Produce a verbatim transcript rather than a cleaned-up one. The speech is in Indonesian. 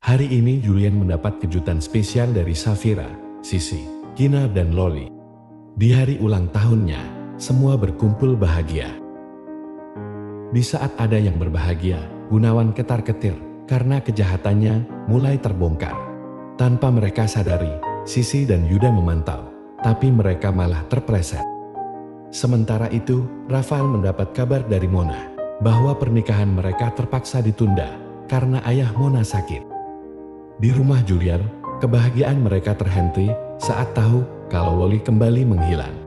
Hari ini Julian mendapat kejutan spesial dari Safira, Sisi, Kinar dan Loli. Di hari ulang tahunnya, semua berkumpul bahagia. Di saat ada yang berbahagia, Gunawan ketar-ketir karena kejahatannya mulai terbongkar. Tanpa mereka sadari, Sisi dan Yuda memantau, tapi mereka malah terpleset. Sementara itu, Rafael mendapat kabar dari Mona bahwa pernikahan mereka terpaksa ditunda karena ayah Mona sakit. Di rumah Julian, kebahagiaan mereka terhenti saat tahu kalau Loli kembali menghilang.